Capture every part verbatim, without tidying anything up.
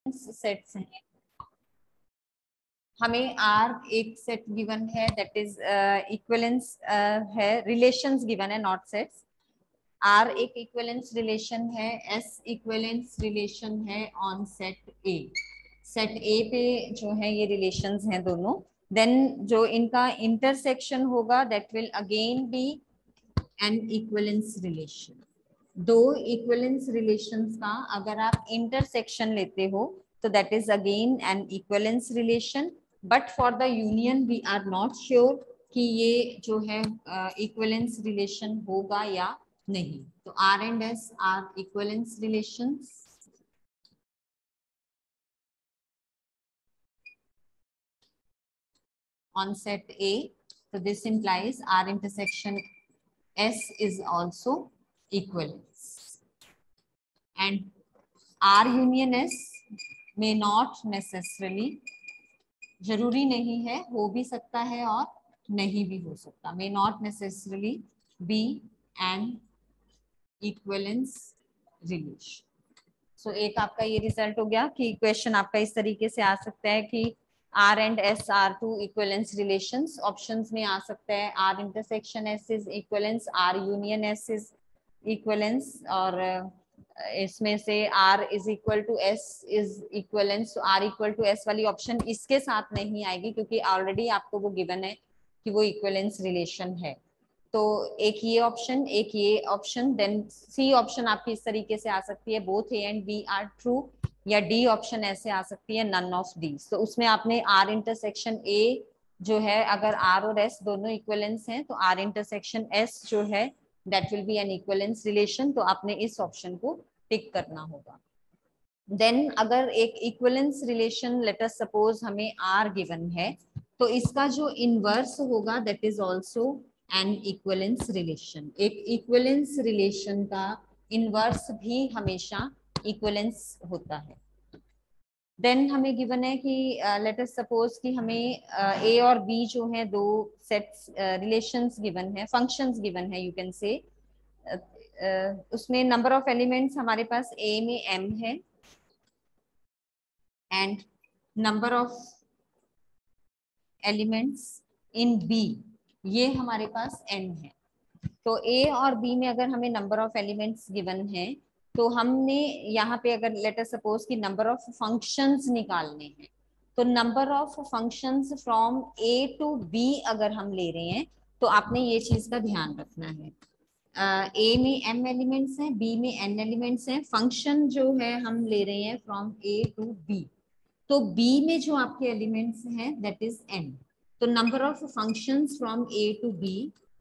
Sets हैं, हमें R एक सेट गिवन है दैट इज इक्विवेलेंस है, रिलेशंस गिवन है नॉट सेट्स। आर एक इक्विवेलेंस रिलेशन है, एस इक्विवेलेंस रिलेशन है on set A. Set A पे जो है ये रिलेशंस हैं दोनों। देन जो इनका इंटरसेक्शन होगा that will again be an equivalence relation. दो इक्विवेलेंस रिलेशंस का अगर आप इंटरसेक्शन लेते हो तो that is again an equivalence relation. But for the union we are not sure कि ये जो है इक्विवेलेंस uh, रिलेशन होगा या नहीं। तो R and S are equivalence relations. on set A, so this implies R intersection S is also equivalence, and R union S may not necessarily, जरूरी नहीं है, हो भी सकता है और नहीं भी हो सकता, may not necessarily be an equivalence relation. So so, एक आपका ये रिजल्ट हो गया कि क्वेश्चन आपका इस तरीके से आ सकता है कि R and S are two equivalence relations. Options में आ सकता है R intersection S is equivalence, R union S is equivalence, और इसमें से R is equal to S is equivalence. तो R इक्वल टू S वाली ऑप्शन इसके साथ नहीं आएगी क्योंकि ऑलरेडी आपको वो गिवन है कि वो इक्विवेलेंस रिलेशन है। तो एक ये ऑप्शन, एक ये ऑप्शन, देन सी ऑप्शन आपकी इस तरीके से आ सकती है both A and B are true, या डी ऑप्शन ऐसे आ सकती है नन ऑफ दीज। तो उसमें आपने आर इंटरसेक्शन ए जो है, अगर आर और एस दोनों इक्विवेलेंस हैं तो आर इंटरसेक्शन एस जो है that will be an equivalence relation. तो आपने इस ऑप्शन को टिक करना होगा। देन अगर एक equivalence relation let us suppose हमें आर गिवन है तो इसका जो इनवर्स होगा that is also an equivalence relation. एक इक्विवेलेंस रिलेशन का इनवर्स भी हमेशा इक्विवेलेंस होता है। देन हमें गिवन है कि लेट अस सपोज कि हमें ए uh, और बी जो है दो सेट्स रिलेशंस गिवन है, फंक्शंस गिवन है यू कैन से। उसमें नंबर ऑफ एलिमेंट्स हमारे पास ए में एम है and number of elements in B ये हमारे पास एन है। तो ए और बी में अगर हमें नंबर ऑफ एलिमेंट्स गिवन है तो हमने यहाँ पे अगर लेट अस सपोज कि नंबर ऑफ फंक्शंस निकालने हैं तो number of functions from A to B अगर हम ले रहे हैं तो आपने ये चीज का ध्यान रखना है। ए uh, में एम एलिमेंट्स हैं, बी में एन एलिमेंट्स हैं, फंक्शन जो है हम ले रहे हैं फ्रॉम ए टू बी, तो बी में जो आपके एलिमेंट्स हैं दैट इज एन। तो number of functions from A to B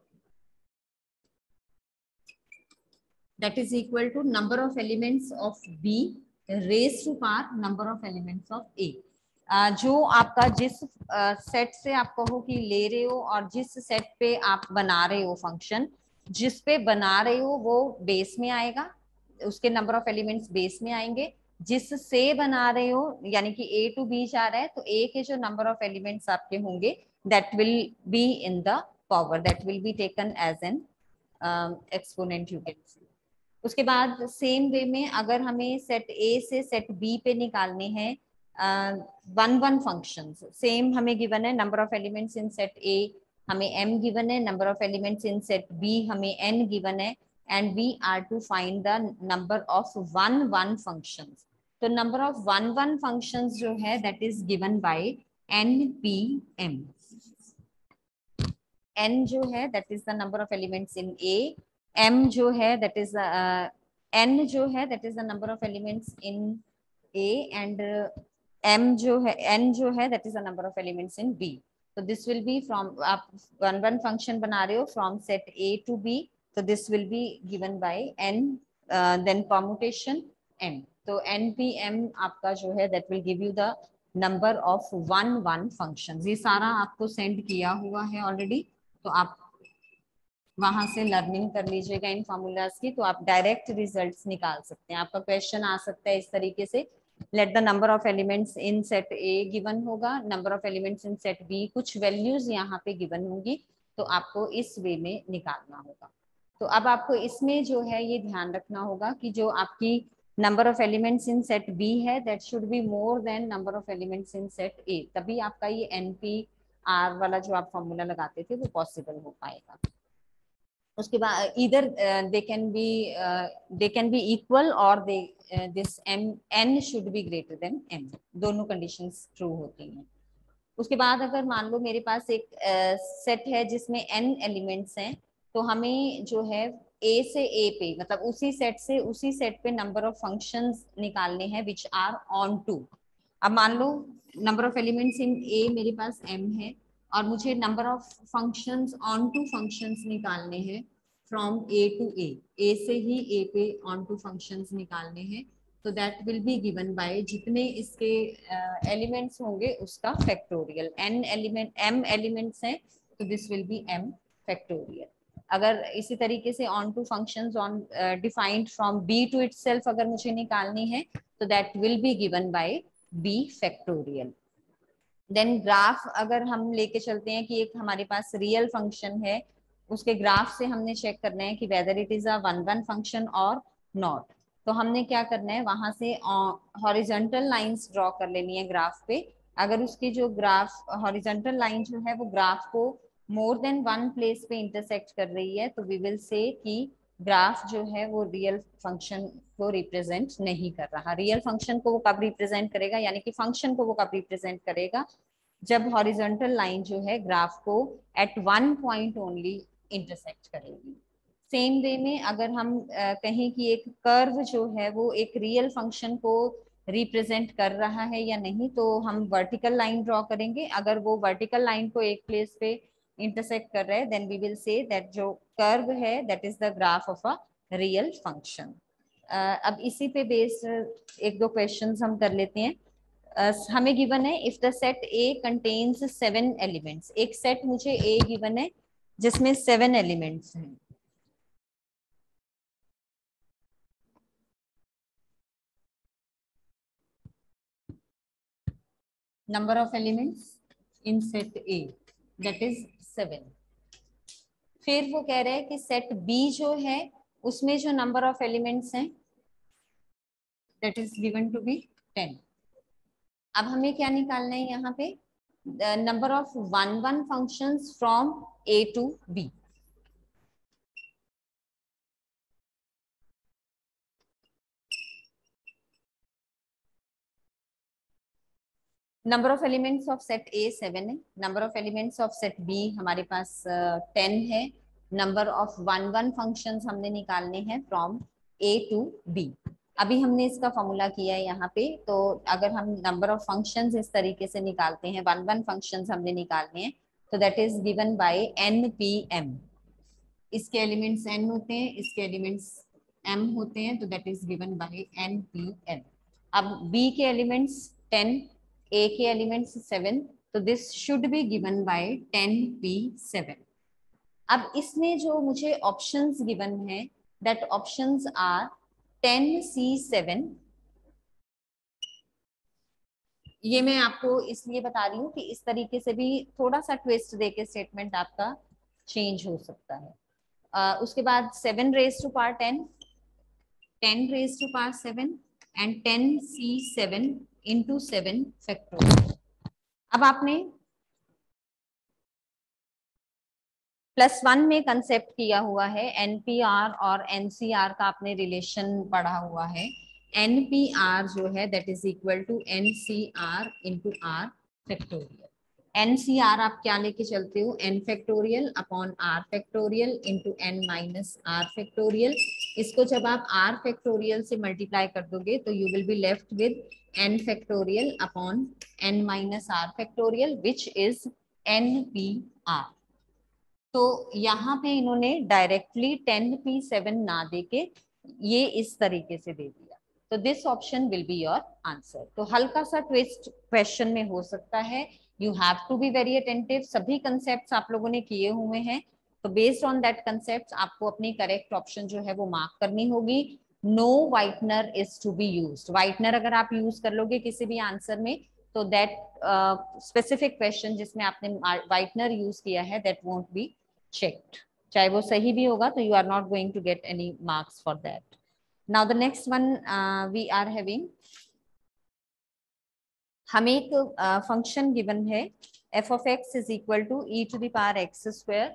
that is equal to number of elements of B raised to power number of elements of A। uh, जो आपका जिस set uh, से आप कहो कि ले रहे हो और जिस सेट पे आप बना रहे हो फंक्शन, जिस पे बना रहे हो वो बेस में आएगा, उसके नंबर ऑफ एलिमेंट्स बेस में आएंगे। जिस से बना रहे हो यानी कि ए टू बी जा रहा है तो ए के जो नंबर ऑफ एलिमेंट्स आपके होंगे that will be in the power, that will be taken as an exponent you can see. उसके बाद सेम वे में अगर हमें सेट ए से सेट बी पे निकालने हैं वन वन फंक्शंस, सेम हमें गिवन है number of elements in set A हमें m गिवन है, number of elements in set b हमें n गिवन है, and we are to find the number of one one functions. तो number of one one functions जो है that is given by n p m। n जो है that is the number of elements in a, m जो है that is n जो है that is the number of elements in a, and m जो है n जो है that is the number of elements in b। तो this will be from, आप वन वन फंक्शन बना रहे हो from set a to b, तो this will be given by n then permutation n। तो npm आपका जो है that will give you the number of one one functions. ये सारा आपको सेंड किया हुआ है ऑलरेडी, तो आप वहां से लर्निंग कर लीजिएगा इन फॉर्मूलाज की, तो आप डायरेक्ट रिजल्ट्स निकाल सकते हैं। आपका क्वेश्चन आ सकता है इस तरीके से, let the number of elements in set A given होगा, number of elements in set B, कुछ वैल्यूज यहाँ पे गिवन होंगी, तो आपको इस वे में निकालना होगा। तो अब आपको इसमें जो है ये ध्यान रखना होगा कि जो आपकी number of elements in set B है that should be more than number of elements in set A, तभी आपका ये एनपी आर वाला जो आप फॉर्मूला लगाते थे वो पॉसिबल हो पाएगा। उसके बाद इधर they can be they can be equal और they this M N should be greater than M, दोनों कंडीशंस ट्रू होती हैं। उसके बाद अगर मान लो मेरे पास एक सेट uh, है जिसमें एन एलिमेंट्स हैं, तो हमें जो है ए से ए पे, मतलब उसी सेट से उसी सेट पे नंबर ऑफ फंक्शंस निकालने हैं विच आर ऑन टू। अब मान लो number of elements in A मेरे पास एम है और मुझे number of functions onto functions निकालने हैं फ्रॉम ए टू ए, ए से ही ए पे ऑन टू फंक्शंस निकालने हैं, तो that will be given by जितने इसके एलिमेंट्स uh, होंगे उसका factorial. N element M elements हैं तो this will be M factorial. अगर इसी तरीके से onto functions on defined from B to itself अगर मुझे निकालनी है तो that will be given by B factorial. Then graph अगर हम लेके चलते हैं कि एक हमारे पास रियल फंक्शन है, उसके ग्राफ से हमने चेक करना है कि whether it is a one one function और नॉट, तो हमने क्या करना है वहां से हॉरिजॉन्टल लाइंस ड्रॉ कर लेनी है ग्राफ पे। अगर उसकी जो ग्राफ हॉरिजॉन्टल लाइन जो है वो ग्राफ को मोर देन वन प्लेस पे इंटरसेक्ट कर रही है, तो वी विल से कि ग्राफ जो है वो रियल फंक्शन को रिप्रेजेंट नहीं कर रहा। रियल फंक्शन को वो कब रिप्रेजेंट करेगा, यानी कि फंक्शन को वो कब रिप्रेजेंट करेगा, जब हॉरिजॉन्टल लाइन जो है ग्राफ को at one point only intersect करेगी। सेम वे में अगर हम uh, कहें कि एक कर्व जो है वो एक रियल फंक्शन को रिप्रेजेंट कर रहा है या नहीं, तो हम वर्टिकल लाइन ड्रॉ करेंगे। अगर वो वर्टिकल लाइन को एक प्लेस पे इंटरसेक्ट कर रहे हैं then we will say that जो कर्व है that is the graph of a real function. अब इसी पे बेस्ड एक दो क्वेश्चंस हम कर लेते हैं। uh, हमें गिवन है if the set A contains seven elements, एक सेट मुझे ए गिवन है जिसमें सेवन एलिमेंट्स हैं। Number of elements in set A that is seven. फिर वो कह रहे हैं कि सेट बी जो है उसमें जो नंबर ऑफ एलिमेंट्स हैं that is given to be ten. अब हमें क्या निकालना है यहाँ पे, number of one one functions from A to B. Number of elements of set A seven है, number of elements of set B हमारे पास टेन uh, है, number of one one functions हमने निकालने हैं फ्रॉम ए टू बी। अभी हमने इसका फॉर्मूला किया है यहाँ पे, तो अगर हम नंबर ऑफ फंक्शंस इस तरीके से निकालते हैं, वन वन फंक्शंस हमने निकालने हैं, तो that is given by N P M. इसके एलिमेंट्स एन होते हैं, इसके एलिमेंट्स एम होते हैं, तो that is given by N P M. अब बी के एलिमेंट्स टेन, ए के एलिमेंट्स सेवन, तो this should be given by ten P seven. अब इसमें जो मुझे ऑप्शंस गिवन है that options are ten C seven. ये मैं आपको इसलिए बता रही हूँ कि इस तरीके से भी थोड़ा सा ट्विस्ट देके स्टेटमेंट आपका चेंज हो सकता है। uh, उसके बाद seven raise to power ten, ten raise to power seven and ten C seven into seven factorial. अब आपने प्लस वन में कंसेप्ट किया हुआ है, एनपीआर और एनसीआर का आपने रिलेशन पढ़ा हुआ है। एनपीआर जो है that is equal to NCR into R factorial. NCR आप क्या लेके चलते हो, N factorial upon R factorial into N minus R factorial. इसको जब आप आर फैक्टोरियल से मल्टीप्लाई कर दोगे तो you will be left with N factorial upon N minus R factorial which is N P R. तो यहाँ पे इन्होंने डायरेक्टली टेन पी सेवन ना देके ये इस तरीके से दे दिया, तो this option will be your answer. तो हल्का सा ट्विस्ट क्वेश्चन में हो सकता है, you have to be very attentive. सभी कंसेप्ट आप लोगों ने किए हुए हैं, तो बेस्ड ऑन दैट कंसेप्ट आपको अपनी करेक्ट ऑप्शन जो है वो मार्क करनी होगी। No whitener is to be used. Whitener अगर आप यूज कर लोगे किसी भी आंसर में तो दैट स्पेसिफिक क्वेश्चन जिसमें आपने वाइटनर यूज किया है दैट वोंट बी checked, चाहे वो सही भी होगा तो you are not going to get any marks for that. Now the next one we are having, हमें एक फंक्शन uh, गिवन है f of x is equal to e to the power x square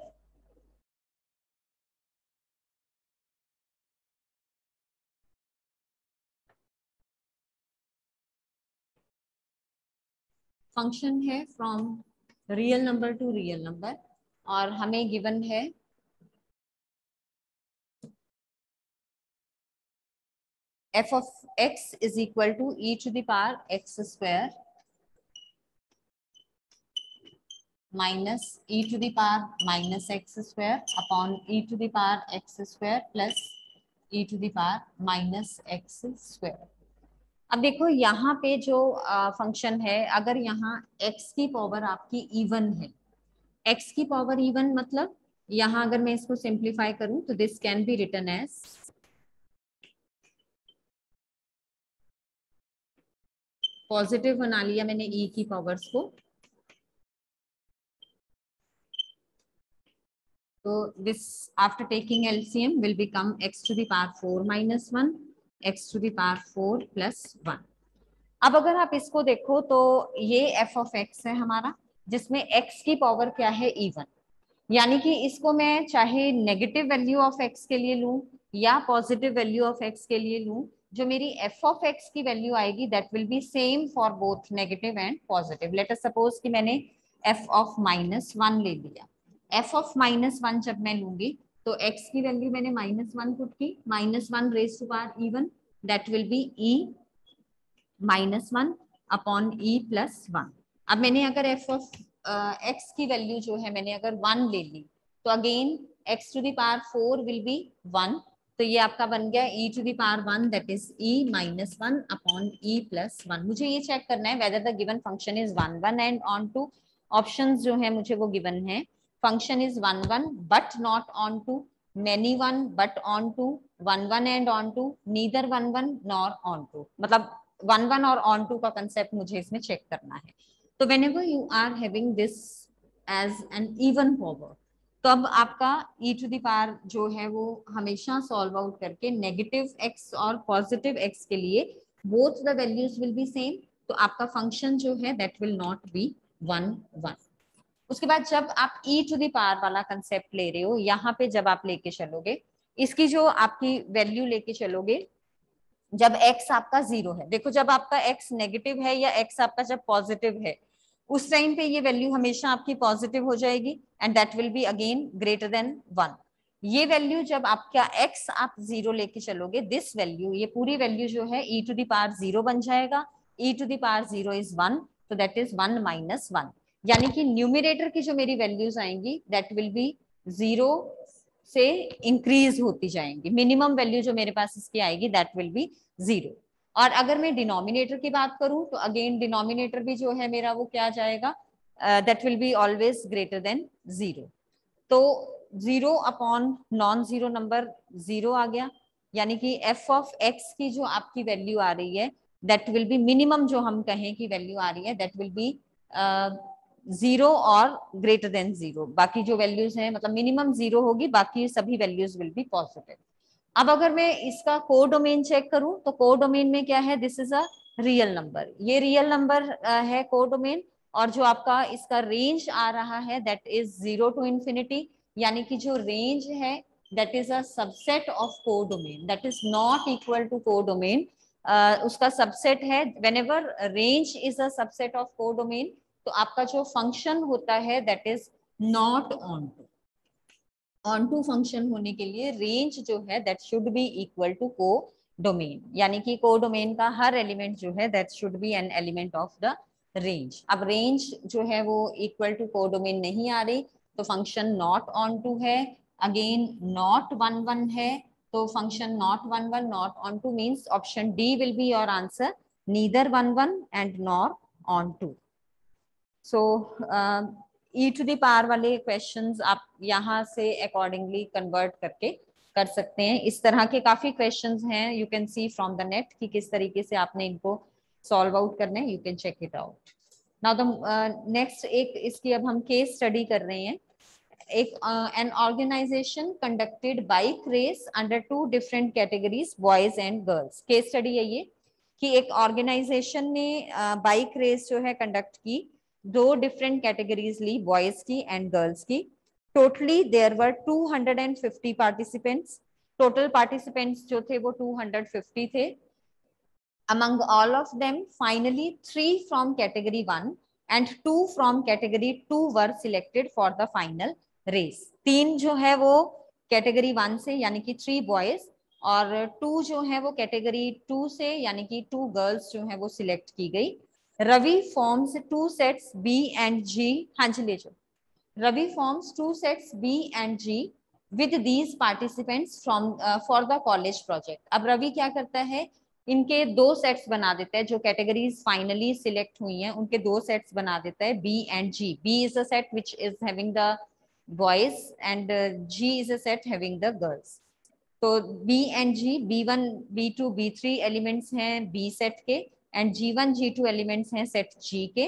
function है from real number to real number, और हमें given है f of x is equal to e to the power x square minus e to the power minus x square upon e to the power x square plus e to the power minus x square. अब देखो यहाँ पे जो function है, अगर यहाँ x की power आपकी इवन है, x की पावर इवन मतलब यहाँ अगर मैं इसको सिंप्लीफाई करूं तो this can be written as, positive बना लिया मैंने e की पावर्स को, तो this after taking LCM will become x to the power four minus one, x to the power four plus one. अब अगर आप इसको देखो तो ये f ऑफ x है हमारा, जिसमें x की पावर क्या है, इवन, यानी कि इसको मैं चाहे नेगेटिव वैल्यू ऑफ x के लिए लूं या पॉजिटिव वैल्यू ऑफ x के लिए लूं, जो मेरी f ऑफ x की वैल्यू आएगी that will be same for both negative and positive. Let us suppose कि मैंने f ऑफ माइनस वन ले लिया. f ऑफ माइनस वन जब मैं लूंगी तो x की वैल्यू मैंने माइनस वन पुट की, minus one raise to power even, that will be e minus one upon e plus one. अब मैंने अगर f ऑफ x की वैल्यू जो है मैंने अगर वन ले ली तो again x to the power four will be one, तो ये आपका बन गया e to the power one that is e minus one upon e plus one. मुझे ये चेक करना है whether the given function is one one and onto. Options जो है मुझे वो गिवन है, function is one one but not onto, many one but on to, one one and on to, neither one one nor on to. मतलब one one और onto का concept मुझे इसमें चेक करना है. तो whenever you are having this as an even power, तो अब आपका e to the power जो है वो हमेशा सॉल्व आउट करके नेगेटिव x और पॉजिटिव x के लिए both the values will be same, तो आपका फंक्शन जो है that will not be one one. उसके बाद जब आप e टू द पावर वाला कंसेप्ट ले रहे हो, यहाँ पे जब आप लेके चलोगे, इसकी जो आपकी वैल्यू लेके चलोगे जब x आपका जीरो है, देखो जब आपका x नेगेटिव है या x आपका जब पॉजिटिव है, उस टाइम पे ये वैल्यू हमेशा आपकी पॉजिटिव हो जाएगी and that will be again greater than one. ये वैल्यू जब आपका x आप जीरो लेके चलोगे, दिस वैल्यू, ये पूरी वैल्यू जो है e to the power zero बन जाएगा. e to the power zero is one, तो that is one minus one, यानी कि न्यूमिनेटर की जो मेरी वैल्यूज आएंगी दैट विल बी जीरो से इंक्रीज होती जाएंगी. मिनिमम वैल्यू जो मेरे पास इसकी आएगी दैट विल बी जीरो. और अगर मैं डिनोमिनेटर की बात करूं तो अगेन डिनोमिनेटर भी जो है मेरा वो क्या जाएगा, that will be always greater than zero. तो zero upon non zero number zero आ गया, यानी कि एफ ऑफ एक्स की जो आपकी वैल्यू आ रही है दैट विल बी मिनिमम, जो हम कहें कि वैल्यू आ रही है दैट विल बी जीरो और ग्रेटर देन जीरो. बाकी जो वैल्यूज हैं मतलब मिनिमम जीरो होगी, बाकी सभी वैल्यूज विल बी पॉजिटिव. अब अगर मैं इसका को डोमेन चेक करूं तो को डोमेन में क्या है, this is a real number, ये रियल नंबर है को डोमेन, और जो आपका इसका रेंज आ रहा है that is zero to infinity, यानी कि जो रेंज है that is a subset of codomain, that is not equal to codomain. उसका सबसेट है. Whenever range is a subset of codomain, तो आपका जो फंक्शन होता है that is not onto. Onto function होने के लिए रेंज जो है that should be equal to codomain, यानी कि को डोमेन का हर एलिमेंट जो है that should be an element of the range. अब रेंज जो है वो इक्वल टू को डोमेन नहीं आ रही, तो फंक्शन नॉट ऑन टू है. अगेन नॉट वन वन है, तो function not one one not onto means option D will be your answer, neither one one and nor onto. So e to the power वाले questions आप यहाँ से accordingly convert करके कर सकते हैं. इस तरह के काफी क्वेश्चंस हैं, you can see from the net कि किस तरीके से आपने इनको सॉल्व आउट करने, you can check it out. Now the next एक इसकी अब हम केस स्टडी कर रहे हैं. एक an organisation conducted bike race under two different categories boys and girls. Case study है ये कि एक ऑर्गेनाइजेशन ने बाइक रेस जो है कंडक्ट की, दो डिफरेंट कैटेगरीज ली, बॉयज की एंड गर्ल्स की। Totally there were two hundred fifty participants. Total participants जो थे वो टू हंड्रेड फिफ्टी थे। Among all of them, finally three from category one and two from category two were selected for the final race. तीन जो है वो category one से यानी कि थ्री बॉयज और टू जो है वो कैटेगरी टू से यानी कि टू गर्ल्स जो है वो सिलेक्ट की गई। Ravi forms two sets B and G. हाँ जी ले जाओ। Ravi forms two sets B and G with these participants from for the college project. अब रवि क्या करता है, इनके दो सेट्स बना देता है, जो कैटेगरीज फाइनली सिलेक्ट हुई हैं उनके दो सेट्स बना देता है, B and G. B is a set which is having the boys and G is a set having the girls. तो B and G, B one B two B three elements हैं B set के and G one G two elements हैं set G के।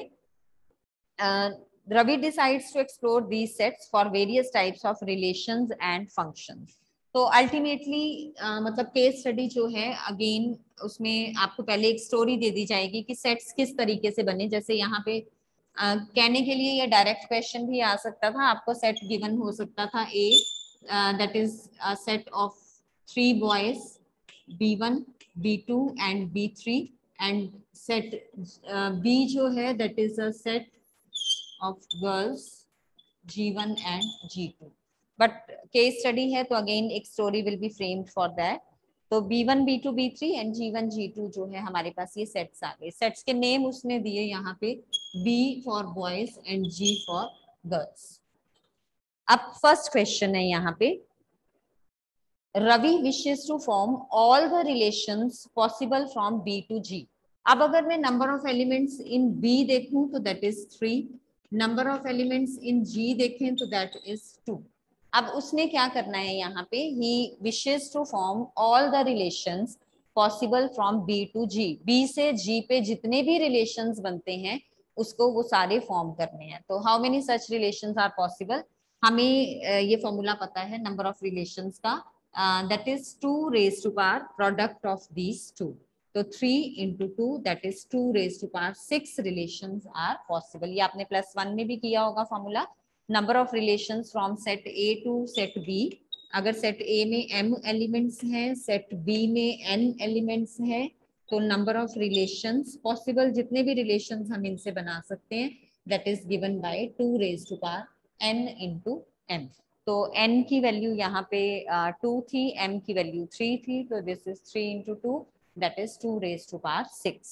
Ravi decides to explore these sets for various types of relations and functions. तो ultimately uh, मतलब case study जो है again उसमें आपको पहले एक स्टोरी दे दी जाएगी कि सेट्स किस तरीके से बने। जैसे यहाँ पे uh, कहने के लिए ये डायरेक्ट क्वेश्चन भी आ सकता था, आपको सेट गिवन हो सकता था A that is a set of three boys B one B two and B three and set B जो है that is a set of girls G one and G two, but case study है तो again एक story will be framed for that. तो B one B two B three and G one G two जो है हमारे पास ये sets आ गए। sets के name उसने दिए यहाँ पे B for boys and G for girls. अब first question है यहाँ पे, Ravi wishes to form all the relations possible from B to G. अब अगर मैं number of elements in B देखूं तो that is three. Number of elements in G देखें तो दैट इज टू। अब उसने क्या करना है यहाँ पे, he wishes to form all the relations possible from B to G. B से जी पे जितने भी रिलेशंस बनते हैं उसको वो सारे फॉर्म करने हैं। तो how many such relations are possible, हमें ये फॉर्मूला पता है नंबर ऑफ रिलेशंस का, that is two raise to power product of these two. तो three into two that is two raise to power six relations are possible. ये आपने plus one में भी किया होगा formula, number of relations from set A to set B. अगर set A में M elements हैं, सेट बी में एन एलिमेंट्स हैं, तो नंबर ऑफ रिलेशंस पॉसिबल जितने भी रिलेशंस हम इनसे बना सकते हैं that is given by two raise to power n into m. तो n की वैल्यू यहाँ पे टू uh, थी, m की वैल्यू थ्री थी, तो this is three into two that is two raised to power six.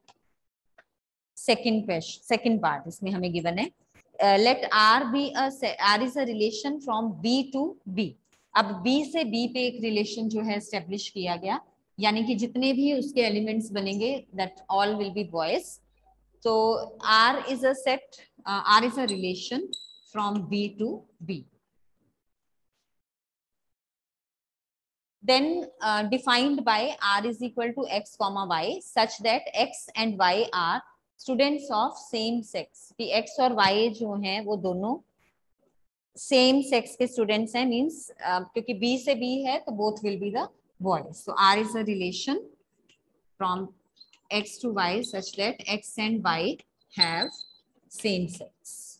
Second question, second part इसमें हमें given है, uh, let R be a R is a relation from B to B. अब B से B पे एक relation जो है establish किया गया, यानी कि जितने भी उसके elements बनेंगे that all will be boys. So R is a set, uh, R is a relation from B to B. Then uh, defined by R is equal to x comma y such that x and y are students of same sex. कि x और y जो हैं वो दोनों same sex के students हैं, means uh, क्योंकि B से B है तो both will be the boys. So R is a relation from x to y such that x and y have same sex.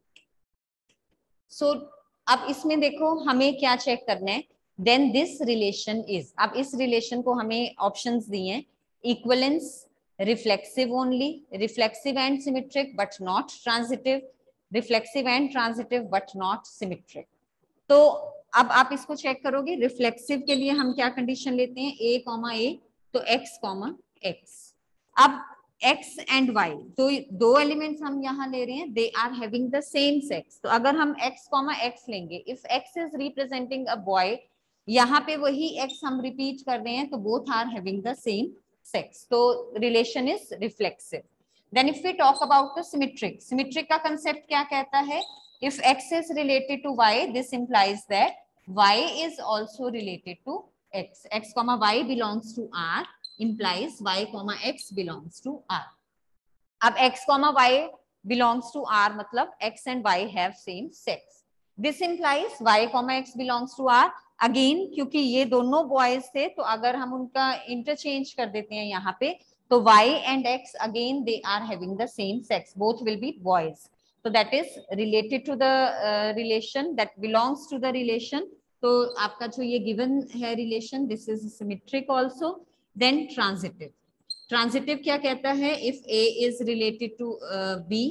So अब इसमें देखो हमें क्या चेक करना है, देन दिस रिलेशन इज, अब इस रिलेशन को हमें ऑप्शंस दिए हैं, equivalence, reflexive only, reflexive and symmetric but not transitive, reflexive and transitive but not symmetric. तो अब आप इसको चेक करोगे, रिफ्लेक्सिव के लिए हम क्या कंडीशन लेते हैं, ए कॉमा ए, तो एक्स कॉमा एक्स। अब x एंड y तो दो एलिमेंट्स हम यहाँ ले रहे हैं, they are having the same sex. तो अगर हम x कॉमा x लेंगे, if x is representing a boy, यहाँ पे वही x हम रिपीट कर रहे हैं तो both are having the same sex, तो relation is reflexive. Then if we talk about the symmetric, symmetric का कंसेप्ट क्या कहता है, if x is related to y this implies that y is also related to x, x comma y belongs to R implies y comma x belongs to R. अब x comma y belongs to R मतलब x and y have same sex. This implies y comma x belongs to r। Again क्योंकि ये दोनों boys थे तो अगर हम उनका इंटरचेंज कर देते हैं यहाँ पे तो y and x again they are having the same sex, both will be boys, so that is related to the uh, relation that belongs to the relation। तो आपका जो ये given है relation, this is symmetric also। then transitive, transitive क्या कहता है, if a is related to uh, b,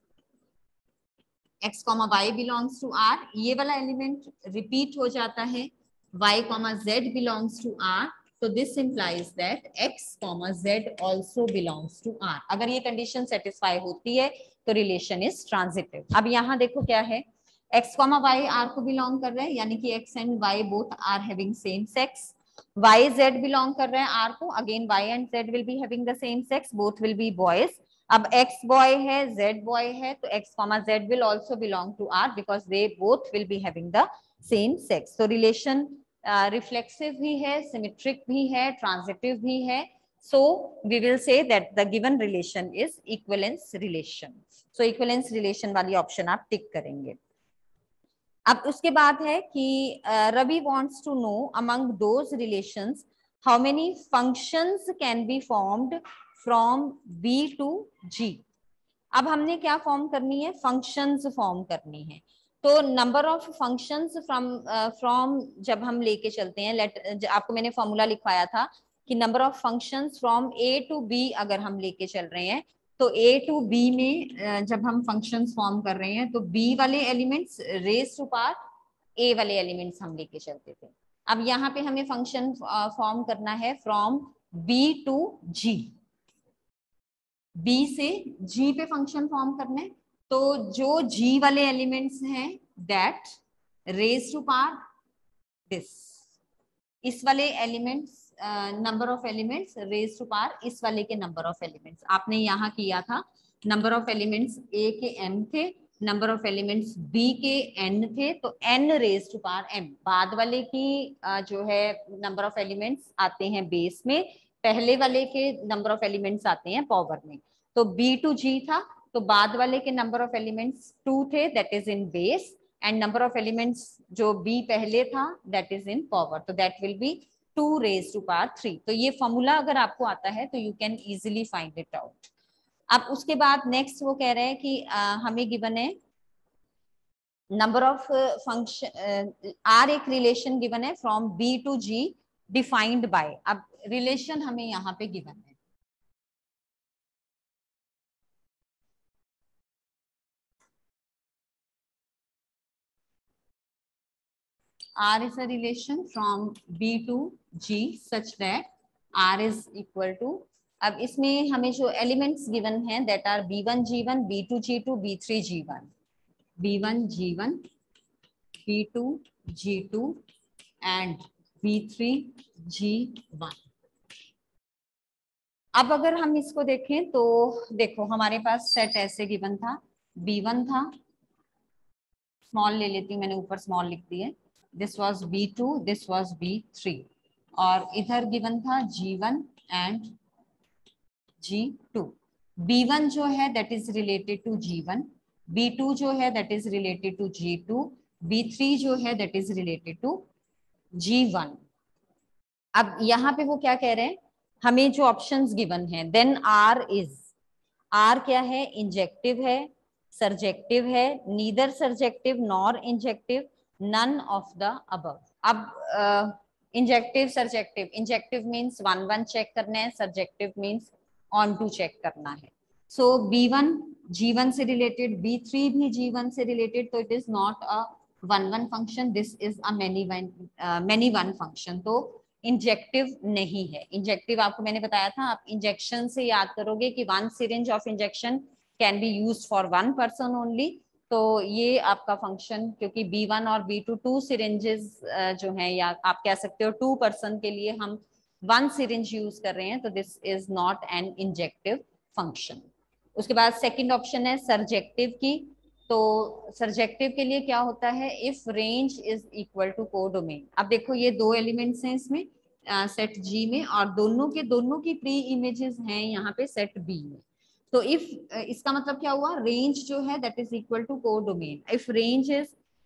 x comma y belongs to r, ये वाला एलिमेंट रिपीट हो जाता है, y comma z belongs to r, so this implies that x comma z also belongs to r। अगर ये condition satisfy होती है तो रिलेशन इज ट्रांजिटिव। अब यहाँ देखो क्या है, x comma y r को बिलोंग कर रहे हैं, यानी कि x and y both are having same sex. y z belong कर रहे हैं r को, again y and z will be having the same sex, both will be boys. अब x बॉय है z बॉय है तो x comma z will also belong to r because they both will be having the same sex। तो relation reflexive uh, भी है, symmetric भी है, transitive भी है। so we will say that the given relation is equivalence relation। so equivalence relation वाली option आप tick करेंगे। अब उसके बाद है कि Ravi wants to know among those relations how many functions can be formed from B to G। अब हमने क्या फॉर्म करनी है, फंक्शंस फॉर्म करनी है। तो number of functions from from जब हम लेके चलते हैं, लेट आपको मैंने फॉर्मूला लिखवाया था कि number of functions from A to B अगर हम लेके चल रहे हैं तो ए टू बी में जब हम फंक्शंस फॉर्म कर रहे हैं तो बी वाले elements raise to power A वाले एलिमेंट्स हम लेके चलते थे। अब यहाँ पे हमें फंक्शन फॉर्म करना है from B to G, B से जी पे फंक्शन फॉर्म करना है। तो जो जी वाले एलिमेंट्स हैं that raise to power this, इस वाले elements number of elements raise to power इस वाले के नंबर ऑफ एलिमेंट्स। आपने यहाँ किया था नंबर ऑफ एलिमेंट्स ए के एम थे, नंबर ऑफ एलिमेंट्स बी के एन थे, तो n raise to power m. बाद वाले की uh, जो है नंबर ऑफ एलिमेंट्स आते हैं बेस में, पहले वाले के नंबर ऑफ एलिमेंट्स आते हैं पावर में। तो बी टू जी था तो बाद वाले के नंबर ऑफ एलिमेंट्स टू थे, that is in base, and number of elements जो बी पहले था दैट इज इन पावर, तो that will be two raise to power three. तो ये फॉर्मूला अगर आपको आता है तो you can easily find it out. अब उसके बाद नेक्स्ट वो कह रहे हैं कि आ, हमें गिवन है नंबर ऑफ फंक्शन, आर एक रिलेशन गिवन है from B to G defined by. अब रिलेशन हमें यहाँ पे गिवन है, R is a relation from B to G such that R is equal to, अब इसमें हमें जो एलिमेंट्स गिवन हैं that are B one G one, B to G two, B three G one, B one G one, B to G two and B three G one. अब अगर हम इसको देखें तो देखो हमारे पास सेट ऐसे गिवन था, बी वन था, स्मॉल ले लेती हूँ मैंने, ऊपर स्मॉल लिख दिए, this was B two, this was B three, और इधर गिवन था G one and G two. B one जो है that is related to G one, B two जो है that is related to G two, B three जो है that is related to G one. अब यहाँ पे वो क्या कह रहे हैं, हमें जो ऑप्शंस गिवन है, देन आर इज, आर क्या है, इंजेक्टिव है, सर्जेक्टिव है, neither surjective nor injective, none of the above. अब injective surjective, injective means one one check करना है, surjective means onto check करना है। So B one G one से रिलेटेड, बी थ्री भी जी वन से related, तो it is not a one one function, this is a many one many one function, तो injective नहीं है। Injective आपको मैंने बताया था, आप इंजेक्शन से याद करोगे कि one syringe of injection can be used for one person only, तो ये आपका फंक्शन, क्योंकि बी वन और बी टू टू सिरिंजेस जो हैं, या आप कह सकते हो टू पर्सन के लिए हम वन सिरिंज यूज कर रहे हैं, तो this is not an injective function. उसके बाद सेकंड ऑप्शन है सर्जेक्टिव की, तो सर्जेक्टिव के लिए क्या होता है, if range is equal to codomain. अब देखो ये दो एलिमेंट्स हैं इसमें सेट uh, जी में, और दोनों के दोनों की प्री इमेजेस हैं यहाँ पे सेट बी में। तो इफ uh, इसका मतलब क्या हुआ, रेंज जो है that is equal to codomain. If range is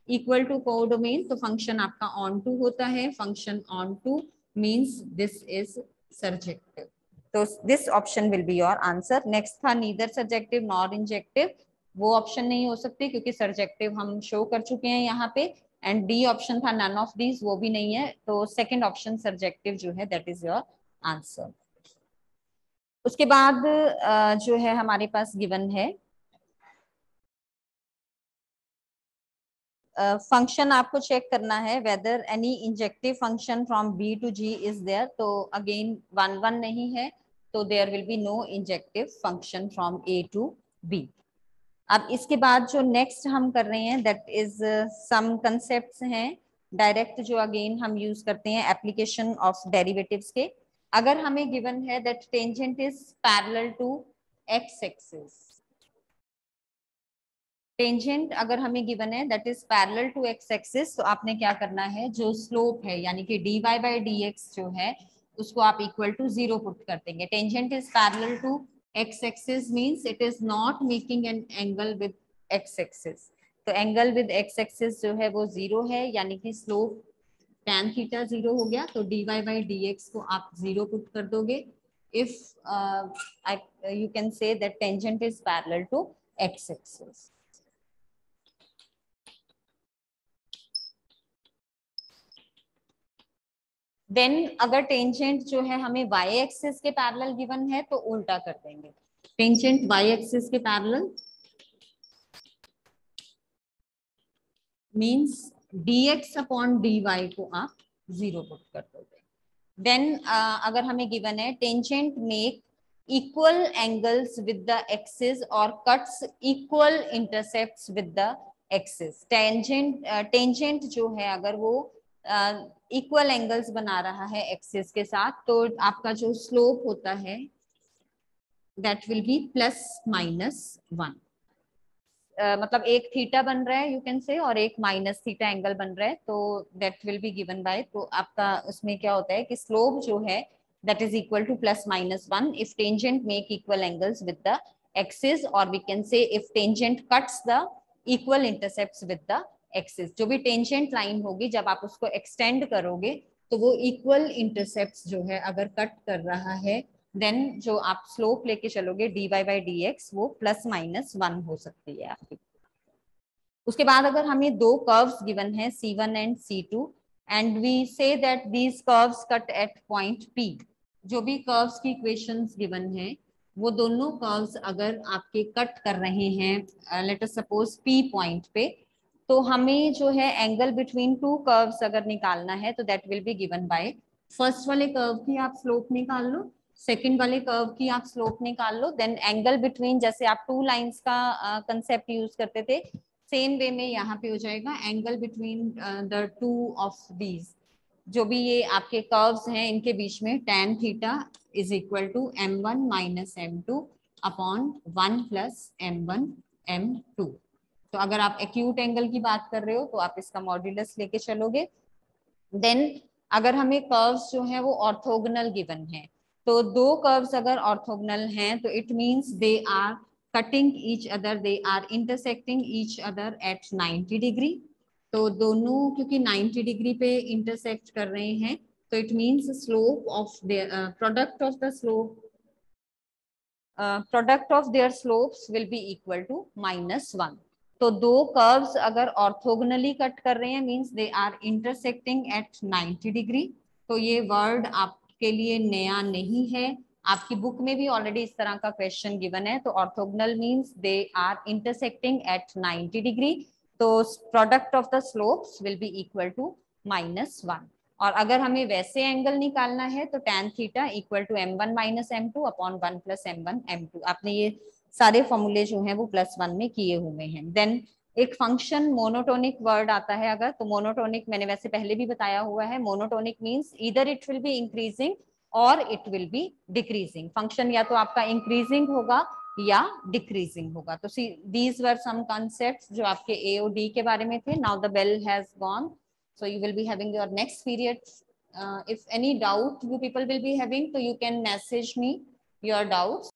equal to codomain, तो फंक्शन आपका ऑन टू होता है, function onto means this is surjective, तो this option will be your answer. Next था नीदर सर्जेक्टिव नॉर इंजेक्टिव, वो option नहीं हो सकते क्योंकि सर्जेक्टिव हम शो कर चुके हैं यहाँ पे, एंड डी ऑप्शन था नन ऑफ दीज, वो भी नहीं है, तो सेकंड ऑप्शन सर्जेक्टिव जो है दैट इज योर आंसर। उसके बाद जो है हमारे पास गिवन है फंक्शन, uh, आपको चेक करना है whether any injective function from B to G is there, तो अगेन वन वन नहीं है, तो there will be no injective function from A to B. अब इसके बाद जो नेक्स्ट हम कर रहे हैं दैट इज सम कंसेप्ट्स हैं डायरेक्ट, जो अगेन हम यूज करते हैं एप्लीकेशन ऑफ डेरिवेटिव्स के। अगर हमें गिवन है that tangent is parallel to X axis, tangent अगर हमें गिवन है that is parallel to X axis, तो आपने क्या करना है, जो स्लोप है यानी कि D Y by D X जो है उसको आप इक्वल टू जीरो पुट कर देंगे। Tangent is parallel to X axis means it is not making an angle with X axis, तो एंगल विद एक्स एक्सिस जो है वो जीरो है, यानी कि स्लोप tan थीटा जीरो हो गया, तो D Y by D X को आप जीरो पुट कर दोगे if you can say that tangent is parallel to X axis. Then अगर टेंजेंट जो है हमें वाई एक्सिस के पैरेलल गिवन है तो उल्टा कर देंगे, टेंजेंट वाई एक्सिस के parallel means dx upon dy को आप जीरो पुट कर दोगे। देन uh, अगर हमें गिवन है tangent make equal angles with the axis और cuts equal intercepts with the axis, tangent tangent जो है अगर वो इक्वल uh, एंगल्स बना रहा है एक्सिस के साथ, तो आपका जो स्लोप होता है that will be plus minus one, मतलब एक थीटा बन रहा है यू कैन से और एक माइनस थीटा एंगल बन रहा है, तो that will be given by, तो आपका उसमें क्या होता है कि स्लोप जो है that is equal to plus minus one if tangent make equal angles with the axis, और we can say if tangent cuts the equal intercepts with the axis. जो भी टेंजेंट लाइन होगी जब आप उसको एक्सटेंड करोगे तो वो इक्वल इंटरसेप्ट्स जो है अगर कट कर रहा है, देन जो आप स्लोप लेके चलोगे D Y by D X वो प्लस माइनस वन हो सकती है आपकी। उसके बाद अगर हमें दो कर्व्स गिवन है C one and C two and we say that these curves cut at point P, जो भी कर्व्स की इक्वेशंस गिवन है वो दोनों कर्व्स अगर आपके कट कर रहे हैं let us suppose P point पे, तो हमें जो है एंगल बिटवीन टू कर्व्स अगर निकालना है तो that will be given by, first वाले कर्व की आप स्लोप निकाल लो, सेकंड वाले कर्व की आप स्लोप निकाल लो, देन एंगल बिटवीन, जैसे आप टू लाइंस का कंसेप्ट uh, यूज करते थे सेम वे में यहाँ पे हो जाएगा angle between the two of these, जो भी ये आपके कर्व्स हैं इनके बीच में tan theta is equal to M one minus M two upon one plus M one M two. तो अगर आप एक्यूट एंगल की बात कर रहे हो तो आप इसका मॉड्यूलस लेके चलोगे। देन अगर हमें कर्व्स जो है वो ऑर्थोगोनल गिवन है, तो दो कर्व्स अगर ऑर्थोगोनल हैं तो it means they are cutting each other, they are intersecting each other at ninety degree, तो दोनों क्योंकि नाइंटी डिग्री पे इंटरसेक्ट कर रहे हैं तो it means slope of their product of the slope product of their slopes will be equal to minus one. तो दो कर्व्स अगर ऑर्थोगोनली कट कर रहे हैं means they are intersecting at ninety degree, तो ये वर्ड आपके लिए नया नहीं है, आपकी बुक में भी ऑलरेडी इस तरह का क्वेश्चन गिवन है। तो orthogonal means they are intersecting at ninety degree, तो product of the slopes will be equal to minus one. और अगर हमें वैसे एंगल निकालना है तो tan theta equal to M one minus M two upon one plus M one M two, आपने ये सारे फॉर्मूले जो हैं वो प्लस वन में किए हुए हैं। देन एक फंक्शन मोनोटोनिक वर्ड आता है अगर, तो मोनोटोनिक मैंने वैसे पहले भी बताया हुआ है, monotonic means either it will be increasing और it will be decreasing, function या तो आपका इंक्रीजिंग होगा या डिक्रीजिंग होगा। तो see these were some concepts जो आपके ए ओ डी के बारे में थे। Now the bell has gone, so you will be having your next period. Uh, if any doubt you people will be having, so you can message me your doubts.